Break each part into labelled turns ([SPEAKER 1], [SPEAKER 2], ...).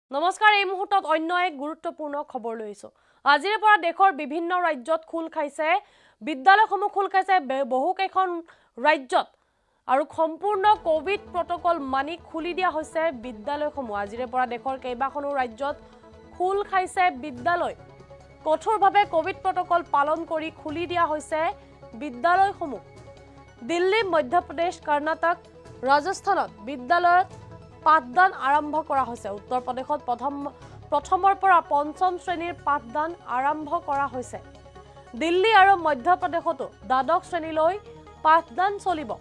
[SPEAKER 1] নমস্কাৰ এই মুহূৰ্তত অন্য এক গুৰুত্বপূৰ্ণ খবৰ লৈছো আজিৰ পৰা দেশৰ বিভিন্ন ৰাজ্যত খুল খাইছে বিদ্যালয়সমূহ খুল খাইছে বহুকেইখন ৰাজ্যত আৰু সম্পূৰ্ণ কোভিড প্ৰটকল মানি খুলি দিয়া হৈছে বিদ্যালয়সমূহ আজিৰ পৰা দেশৰ কেইবাখনো ৰাজ্যত খুল খাইছে বিদ্যালয় কঠোৰভাৱে কোভিড প্ৰটকল পালন কৰি খুলি দিয়া হৈছে বিদ্যালয়সমূহ দিল্লী মধ্যপ্ৰদেশ কৰ্ণাটক ৰাজস্থানত বিদ্যালয়ত পাঠদান আৰম্ভ কৰা হৈছে উত্তৰ প্ৰদেশত প্ৰথমৰ পৰা পঞ্চম শ্ৰেণীৰ পাঠদান আৰম্ভ কৰা হৈছে দিল্লী আৰু মধ্যপ্ৰদেশতো দ্বাদশ শ্ৰেণীলৈ পাঠদান চলিব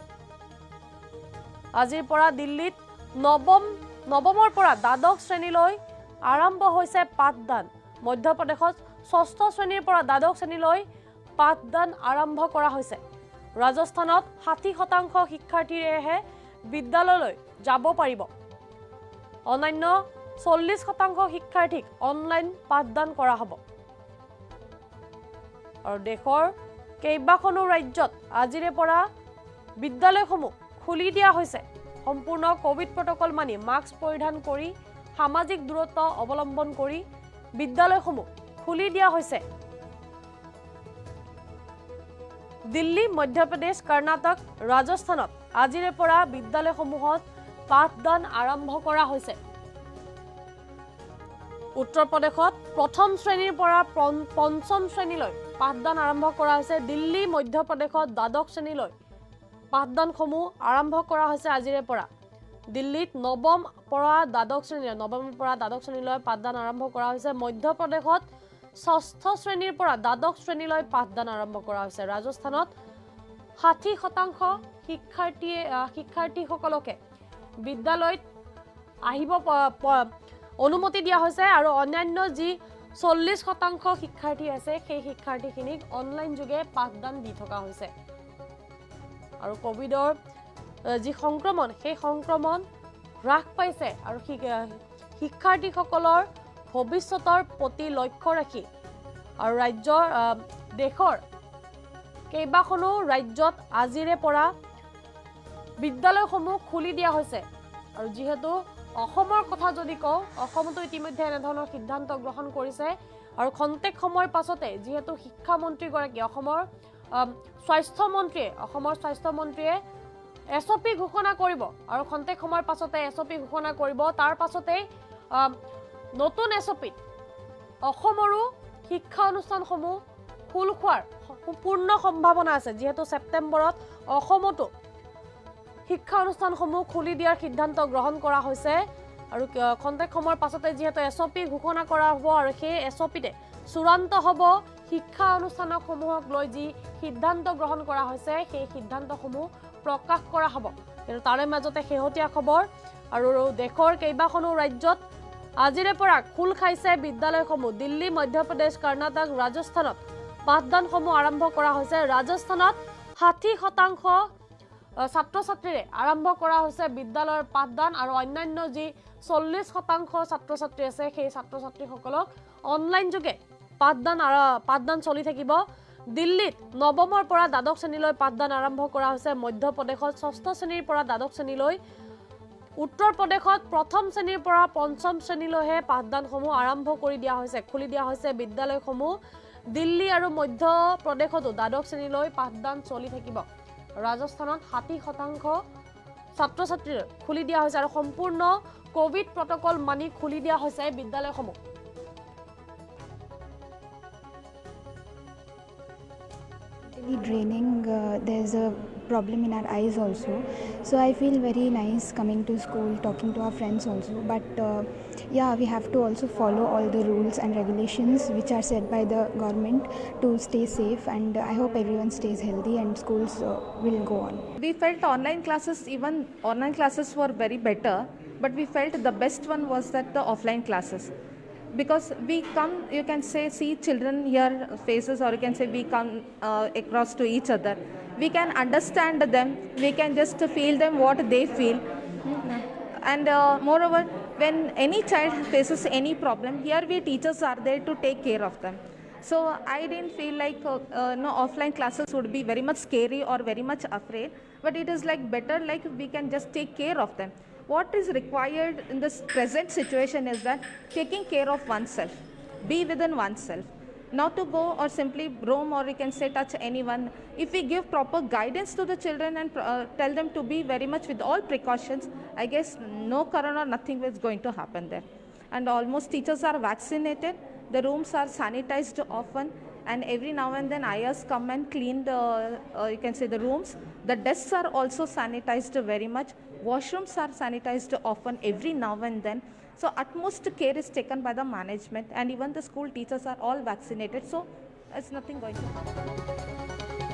[SPEAKER 1] আজিৰ পৰা দিল্লীত নৱমৰ পৰা দ্বাদশ শ্ৰেণীলৈ আৰম্ভ হৈছে পাঠদান মধ্যপ্ৰদেশত ষষ্ঠ শ্ৰেণীৰ পৰা দ্বাদশ শ্ৰেণীলৈ পাঠদান আৰম্ভ কৰা হৈছে ৰাজস্থানত 60% শিক্ষাৰ্থীৰেহে বিদ্যালয়লৈ যাব পাৰিব অনন্য 40% শিক্ষাৰ্থীক অনলাইন পাঠদান কৰা হ'ব আৰু দেশৰ কেইবাখনো ৰাজ্যত আজিৰ পৰা বিদ্যালয়সমূহ খুলি দিয়া হৈছে সম্পূৰ্ণ কোভিড প্ৰটকল মানি মাস্ক পৰিধান কৰি সামাজিক দূৰত্ব অৱলম্বন কৰি বিদ্যালয়সমূহ খুলি দিয়া হৈছে দিল্লী মধ্যপ্ৰদেশ কৰ্ণাটক ৰাজস্থানত আজিৰ পৰা বিদ্যালয়সমূহত পাঠদান আৰম্ভ কৰা হৈছে উত্তৰ প্ৰদেশত প্ৰথম শ্ৰেণীৰ পৰা পঞ্চম শ্ৰেণীলৈ পাঠদান আৰম্ভ কৰা হৈছে দিল্লী মধ্যপ্ৰদেশত দ্বাদশ শ্ৰেণীলৈ পাঠদানসমূহ আৰম্ভ কৰা হৈছে আজিৰ পৰা দিল্লীত নৱমৰ পৰা দ্বাদশ শ্ৰেণীলৈ পাঠদান আৰম্ভ কৰা হৈছে মধ্যপ্ৰদেশত ষষ্ঠ শ্ৰেণীৰ পৰা দ্বাদশ শ্ৰেণীলৈ পাঠদান আৰম্ভ কৰা হৈছে ৰাজস্থানত 60% শিক্ষাৰ্থীসকলকে বিদ্যালয়ত আহিব অনুমতি দিয়া হৈছে আৰু অন্যান্য যি 40% শিক্ষাৰ্থী আছে সেই শিক্ষাৰ্থীখিনিক অনলাইন যোগে পাঠদান দি থকা হৈছে আৰু কোভিডৰ যি সংক্ৰমণ সেই সংক্ৰমণ হ্ৰাস পাইছে আৰু শিক্ষাৰ্থীসকলৰ ভৱিষ্যতৰ প্ৰতি লক্ষ্য ৰাখি আৰু দেশৰ কেইবাখনো ৰাজ্যত আজিৰে পৰা বিদ্যালয়সমূহ খুলি দিয়া হৈছে আৰু যিহেতু অসমৰ কথা যদি কওঁ অসমতো ইতিমধ্যে এনেধৰণৰ সিদ্ধান্ত গ্ৰহণ কৰিছে আৰু খন্তেক সময়ৰ পাছতে যিহেতু শিক্ষামন্ত্ৰীগৰাকী অসমৰ স্বাস্থ্যমন্ত্ৰীয়ে এছঅপি ঘোষণা কৰিব আৰু খন্তেক সময়ৰ পাছতে এছঅপি ঘোষণা কৰিব তাৰ পাছতে নতুন এছঅপিত অসমৰো শিক্ষা অনুষ্ঠানসমূহ খুল খোৱাৰ পূৰ্ণ সম্ভাৱনা আছে যেহেতু সেপ্টেম্বৰত অসমতো শিক্ষা অনুষ্ঠানসমূহ খুলি দিয়াৰ সিদ্ধান্ত গ্ৰহণ কৰা হৈছে আৰু খন্তেক সময়ৰ পাছতে যেহেতু এছঅপি ঘোষণা কৰা হ'ব আৰু সেই এছঅপিতে চূড়ান্ত হ'ব শিক্ষা অনুষ্ঠানসমূহক লৈ যি সিদ্ধান্ত গ্ৰহণ কৰা হৈছে সেই সিদ্ধান্তসমূহ প্ৰকাশ কৰা হ'ব কিন্তু তাৰে মাজতে শেহতীয়া খবৰ আৰু দেশৰ কেইবাখনো ৰাজ্যত আজিৰে পৰা খুল খাইছে বিদ্যালয়সমূহ দিল্লী মধ্যপ্ৰদেশ কৰ্ণাটক ৰাজস্থানত পাঠদানসমূহ আৰম্ভ কৰা হৈছে ৰাজস্থানত 60% ছাত্ৰ ছাত্ৰীৰে আৰম্ভ কৰা হৈছে বিদ্যালয়ৰ পাঠদান আৰু অন্যান্য যি 40% ছাত্ৰ ছাত্ৰী আছে সেই ছাত্ৰ ছাত্ৰীসকলক অনলাইন যোগে পাঠদান চলি থাকিব দিল্লীত নৱমৰ পৰা দ্বাদশ শ্ৰেণীলৈ পাঠদান আৰম্ভ কৰা হৈছে মধ্যপ্ৰদেশত ষষ্ঠ শ্ৰেণীৰ পৰা দ্বাদশ শ্ৰেণীলৈ উত্তৰ প্ৰদেশত প্ৰথম শ্ৰেণীৰ পৰা পঞ্চম শ্ৰেণীলৈহে পাঠদানসমূহ আৰম্ভ কৰি দিয়া হৈছে খুলি দিয়া হৈছে বিদ্যালয়সমূহ দিল্লী আৰু মধ্যপ্ৰদেশতো দ্বাদশ শ্ৰেণীলৈ পাঠদান চলি থাকিব ৰাজস্থানত 60% ছাত্ৰ ছাত্ৰীৰ খুলি দিয়া হৈছে আৰু সম্পূৰ্ণ কোভিড প্ৰটকল মানি খুলি দিয়া হৈছে বিদ্যালয়সমূহ
[SPEAKER 2] draining there's a problem in our eyes also so I feel very nice coming to school talking to our friends also but yeah we have to also follow all the rules and regulations which are set by the government to stay safe and I hope everyone stays healthy and schools will go on.
[SPEAKER 3] We felt online classes were very better but we felt the best one was that the offline classes because we come you can say see children here faces or you can say we come across to each other we can understand them we can just feel them what they feel and moreover when any child faces any problem here we teachers are there to take care of them so I didn't feel like no offline classes would be very much scary or very much afraid but it is like better like we can just take care of them what is required in this present situation is that taking care of oneself, be within oneself, not to go or simply roam or you can say touch anyone. If we give proper guidance to the children and tell them to be very much with all precautions, I guess no corona, nothing is going to happen there. And almost teachers are vaccinated, the rooms are sanitized often, and every now and then IAs come and clean the, you can say the rooms. The desks are also sanitized very much. Washrooms are sanitized often every now and then. So utmost care is taken by the management, and even the school teachers are all vaccinated. So there's nothing going to happen.